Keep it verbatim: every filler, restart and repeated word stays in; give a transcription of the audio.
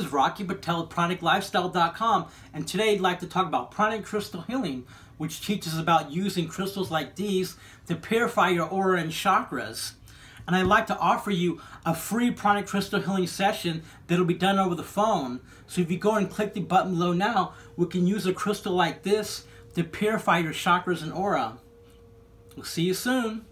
is Rocky Patel of Pranic Lifestyle dot com, and today I'd like to talk about Pranic Crystal Healing, which teaches about using crystals like these to purify your aura and chakras. And I'd like to offer you a free Pranic Crystal Healing session that'll be done over the phone. So if you go and click the button below now, we can use a crystal like this to purify your chakras and aura. We'll see you soon.